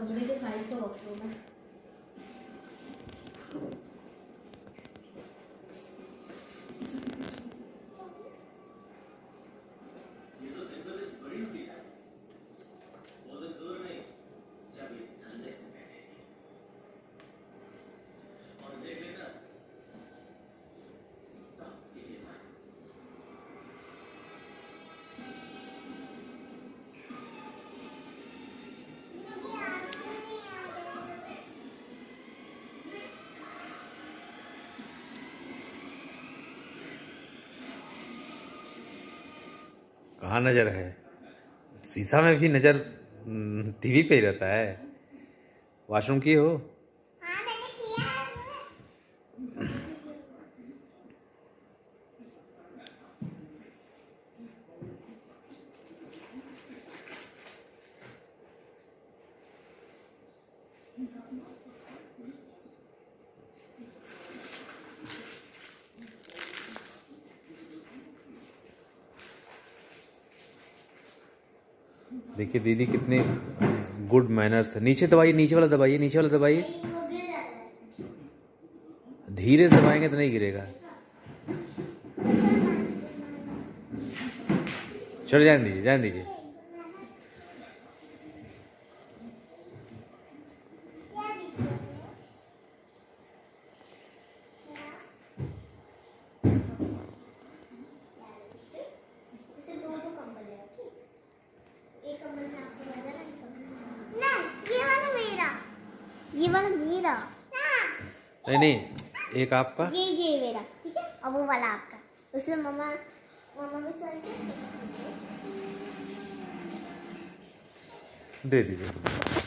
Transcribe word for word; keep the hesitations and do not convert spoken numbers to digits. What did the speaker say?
कपड़े के साइज तो वॉशरूम है। कहाँ नजर है? शीशा में भी नजर टीवी पे ही रहता है। वॉशरूम की हो? हाँ मैंने किया है। देखिए दीदी कितने गुड मैनर्स है। नीचे दबाइए, नीचे वाला दबाइए, नीचे वाला दबाइए। धीरे से दबाएंगे तो नहीं गिरेगा। चलो जाने दीजिए, जाने दीजिए। ये वाला मेरा। नहीं नहीं, एक आपका, ये ये मेरा, ठीक है, और वो वाला आपका। उसमें मम्मा मम्मा भी सर दे दीजिए।